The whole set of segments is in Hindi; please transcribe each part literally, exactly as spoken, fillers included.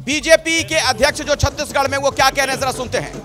बीजेपी के अध्यक्ष जो छत्तीसगढ़ में, वो क्या कह रहे हैं, जरा सुनते हैं।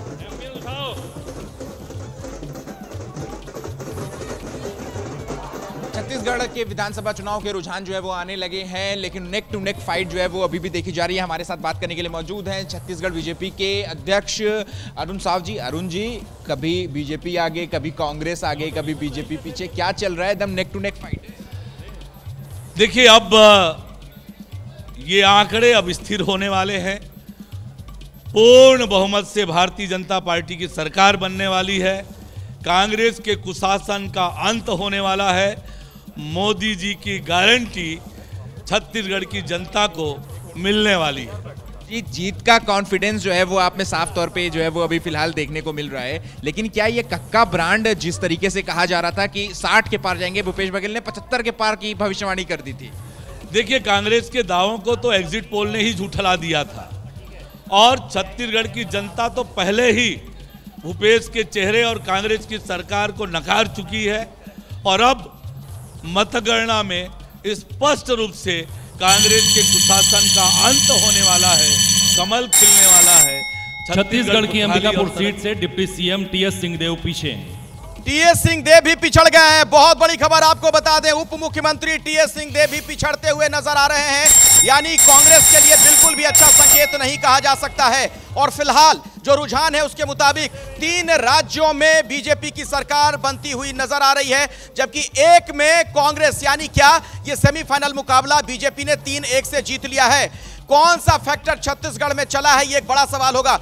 छत्तीसगढ़ के विधानसभा चुनाव के रुझान जो है वो आने लगे हैं, लेकिन नेक टू नेक फाइट जो है वो अभी भी देखी जा रही है। हमारे साथ बात करने के लिए मौजूद हैं छत्तीसगढ़ बीजेपी के अध्यक्ष अरुण साव जी। अरुण जी, कभी बीजेपी आगे, कभी कांग्रेस आगे, कभी बीजेपी पीछे, क्या चल रहा है? एकदम नेक टू नेक फाइट। देखिए, अब ये आंकड़े अब स्थिर होने वाले हैं। पूर्ण बहुमत से भारतीय जनता पार्टी की सरकार बनने वाली है। कांग्रेस के कुशासन का अंत होने वाला है। मोदी जी की गारंटी छत्तीसगढ़ की जनता को मिलने वाली है। जी, जीत का कॉन्फिडेंस जो है वो आप में साफ तौर पे जो है वो अभी फिलहाल देखने को मिल रहा है, लेकिन क्या ये कक्का ब्रांड, जिस तरीके से कहा जा रहा था कि साठ के पार जाएंगे, भूपेश बघेल ने पचहत्तर के पार की भविष्यवाणी कर दी थी। देखिए, कांग्रेस के दावों को तो एग्जिट पोल ने ही झूठला दिया था और छत्तीसगढ़ की जनता तो पहले ही भूपेश के चेहरे और कांग्रेस की सरकार को नकार चुकी है। और अब मतगणना में स्पष्ट रूप से कांग्रेस के कुशासन का अंत होने वाला है, कमल खिलने वाला है। छत्तीसगढ़ की अंबिकापुर सीट से डिप्टी सीएम टीएस सिंहदेव पीछे। टीएस सिंहदेव भी पिछड़ गए हैं। बहुत बड़ी खबर आपको बता दें, उप मुख्यमंत्री टीएस सिंहदेव भी पिछड़ते हुए नजर आ रहे हैं। यानी कांग्रेस के लिए बिल्कुल भी अच्छा संकेत नहीं कहा जा सकता है। और फिलहाल जो रुझान है उसके मुताबिक तीन राज्यों में बीजेपी की सरकार बनती हुई नजर आ रही है, जबकि एक में कांग्रेस। यानी क्या ये सेमीफाइनल मुकाबला बीजेपी ने तीन एक से जीत लिया है? कौन सा फैक्टर छत्तीसगढ़ में चला है, ये एक बड़ा सवाल होगा।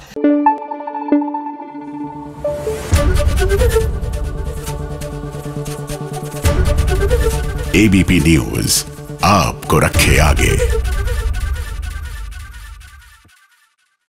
एबीपी न्यूज आपको रखे आगे।